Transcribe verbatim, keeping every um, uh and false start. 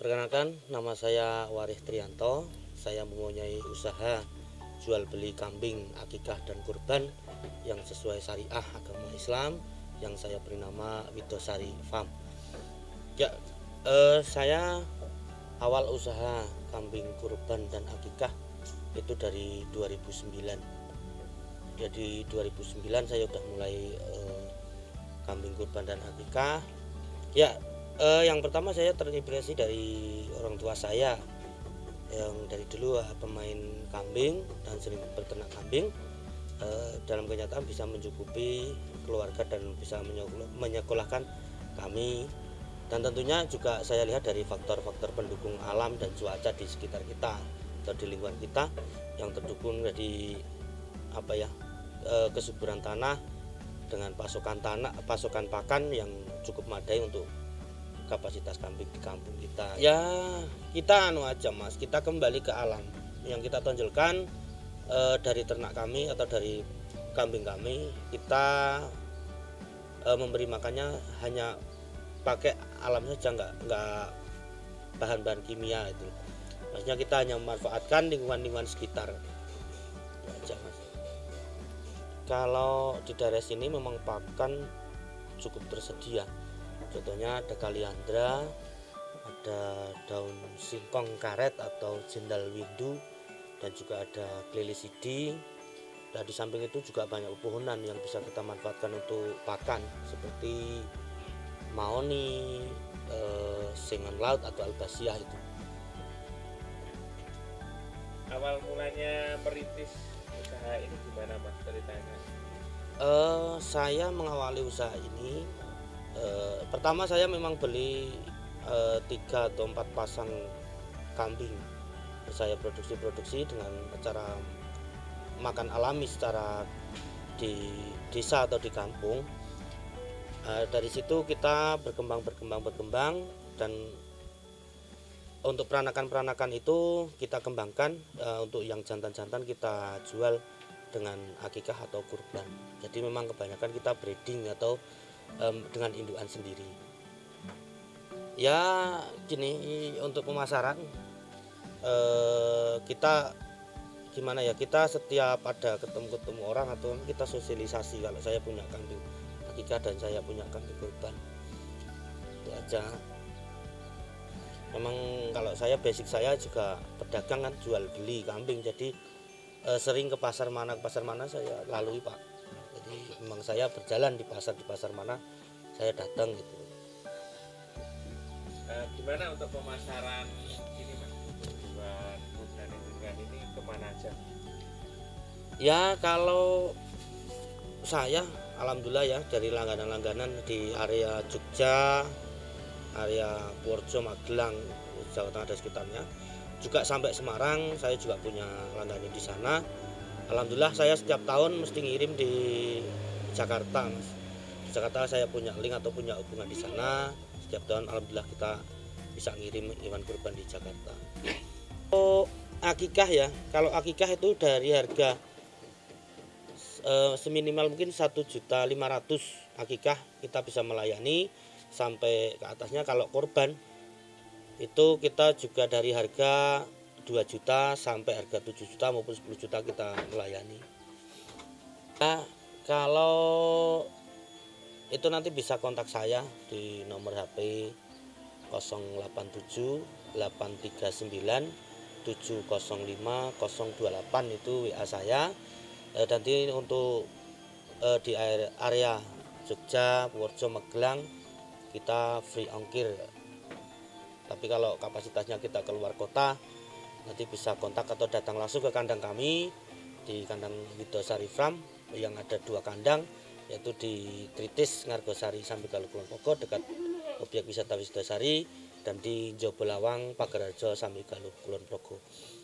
Perkenalkan, nama saya Warih Trianto. Saya mempunyai usaha jual beli kambing, akikah dan kurban yang sesuai syariah agama Islam yang saya beri nama Widosari Farm. Ya, eh, saya awal usaha kambing kurban dan akikah itu dari dua ribu sembilan. Jadi dua ribu sembilan saya udah mulai eh, kambing kurban dan akikah. Ya, eh, yang pertama saya terinspirasi dari orang tua saya yang dari dulu uh, pemain kambing dan sering berternak kambing. Uh, dalam kenyataan bisa mencukupi keluarga dan bisa menyekolahkan kami, dan tentunya juga saya lihat dari faktor-faktor pendukung alam dan cuaca di sekitar kita atau di lingkungan kita yang terdukung dari apa ya uh, kesuburan tanah dengan pasokan tanah pasokan pakan yang cukup memadai untuk kapasitas kambing di kampung kita. Ya kita anu aja mas, kita kembali ke alam yang kita tonjolkan e, dari ternak kami atau dari kambing kami. Kita e, memberi makannya hanya pakai alam saja, nggak nggak bahan-bahan kimia itu. Maksudnya kita hanya memanfaatkan lingkungan-lingkungan sekitar. Ya aja mas. Kalau di daerah sini memang pakan cukup tersedia. Contohnya ada kaliandra, ada daun singkong karet atau jendal windu, dan juga ada klilisidi. Dan di samping itu juga banyak pepohonan yang bisa kita manfaatkan untuk pakan seperti mahoni, eh, singan laut atau albasiah itu. Awal mulanya merintis usaha ini gimana mas, ceritanya? Eh, saya mengawali usaha ini. E, pertama saya memang beli e, tiga atau empat pasang kambing. Saya produksi-produksi dengan cara makan alami secara di desa atau di kampung. E, dari situ kita berkembang berkembang berkembang dan untuk peranakan-peranakan itu kita kembangkan. E, untuk yang jantan-jantan kita jual dengan akikah atau kurban. Jadi memang kebanyakan kita breeding atau Um, dengan indukan sendiri. Ya gini, untuk pemasaran uh, kita gimana ya, kita setiap ada ketemu-ketemu orang atau kita sosialisasi kalau saya punya kambing akikah dan saya punya kambing kurban, itu aja. Memang kalau saya basic saya juga pedagang kan, jual beli kambing, jadi uh, sering ke pasar mana ke pasar mana saya lalui pak. Jadi memang saya berjalan di pasar di pasar mana saya datang gitu. Uh, gimana untuk pemasaran ini mas, tujuan kurban ini kemana aja? Ya kalau saya alhamdulillah ya dari langganan-langganan di area Jogja, area Purworejo, Magelang, Jawa Tengah dan sekitarnya, juga sampai Semarang saya juga punya langganan di sana. Alhamdulillah saya setiap tahun mesti ngirim di Jakarta mas. Di Jakarta saya punya link atau punya hubungan di sana. Setiap tahun alhamdulillah kita bisa ngirim hewan kurban di Jakarta. Oh, akikah ya, kalau akikah itu dari harga eh, seminimal mungkin satu juta lima ratus akikah kita bisa melayani sampai ke atasnya. Kalau kurban itu kita juga dari harga dua juta sampai harga tujuh juta maupun sepuluh juta kita melayani. Nah, kalau itu nanti bisa kontak saya di nomor H P nol delapan tujuh delapan tiga sembilan tujuh nol lima nol dua delapan, itu W A saya. Eh, nanti untuk eh, di area Jogja, Purworejo, Magelang kita free ongkir. Tapi kalau kapasitasnya kita keluar kota, nanti bisa kontak atau datang langsung ke kandang kami di kandang Widosari Farm yang ada dua kandang, yaitu di Tritis Ngargosari sampai Galuh Kulon Progo dekat objek wisata Widosari, dan di Jobolawang Pagarharjo sampai Galuh Kulon Progo.